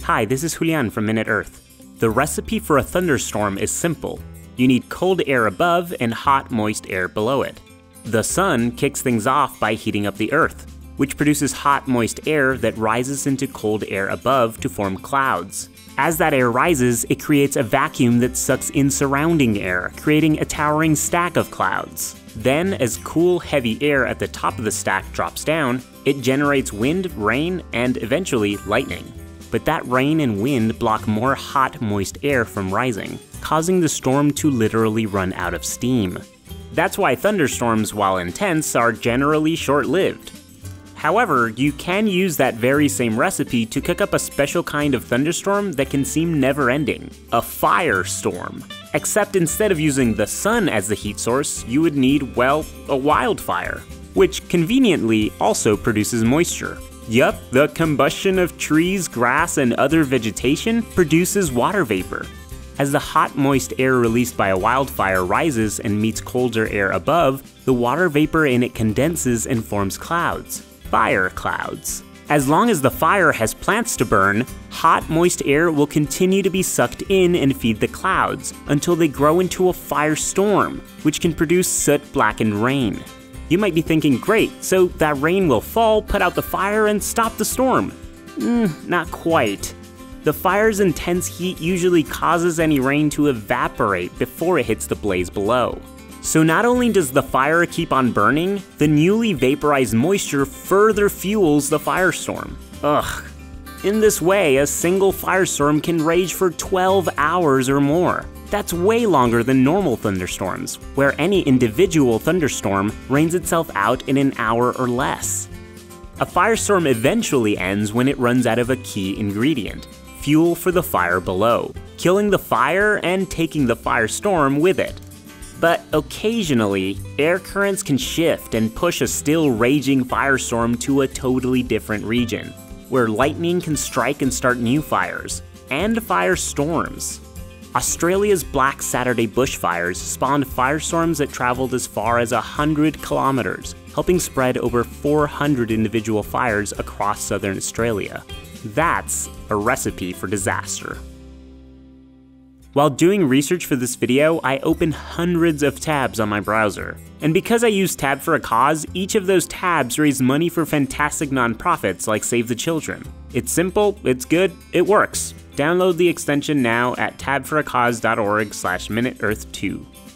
Hi, this is Julián from MinuteEarth. The recipe for a thunderstorm is simple. You need cold air above and hot, moist air below it. The sun kicks things off by heating up the earth, which produces hot, moist air that rises into cold air above to form clouds. As that air rises, it creates a vacuum that sucks in surrounding air, creating a towering stack of clouds. Then, as cool, heavy air at the top of the stack drops down, it generates wind, rain, and eventually lightning. But that rain and wind block more hot, moist air from rising, causing the storm to literally run out of steam. That's why thunderstorms, while intense, are generally short-lived. However, you can use that very same recipe to cook up a special kind of thunderstorm that can seem never-ending, a firestorm. Except instead of using the sun as the heat source, you would need, well, a wildfire, which conveniently also produces moisture. Yup, the combustion of trees, grass, and other vegetation produces water vapor. As the hot, moist air released by a wildfire rises and meets colder air above, the water vapor in it condenses and forms clouds. Fire clouds. As long as the fire has plants to burn, hot, moist air will continue to be sucked in and feed the clouds until they grow into a firestorm, which can produce soot-blackened rain. You might be thinking, great, so that rain will fall, put out the fire, and stop the storm. Not quite. The fire's intense heat usually causes any rain to evaporate before it hits the blaze below. So not only does the fire keep on burning, the newly vaporized moisture further fuels the firestorm. Ugh. In this way, a single firestorm can rage for 12 hours or more. That's way longer than normal thunderstorms, where any individual thunderstorm rains itself out in an hour or less. A firestorm eventually ends when it runs out of a key ingredient, fuel for the fire below, killing the fire and taking the firestorm with it. But occasionally, air currents can shift and push a still raging firestorm to a totally different region, where lightning can strike and start new fires, and firestorms. Australia's Black Saturday bushfires spawned firestorms that traveled as far as 100 kilometers, helping spread over 400 individual fires across southern Australia. That's a recipe for disaster. While doing research for this video, I opened hundreds of tabs on my browser. And because I use Tab for a Cause, each of those tabs raise money for fantastic nonprofits like Save the Children. It's simple, it's good, it works. Download the extension now at tabforacause.org/MinuteEarth2.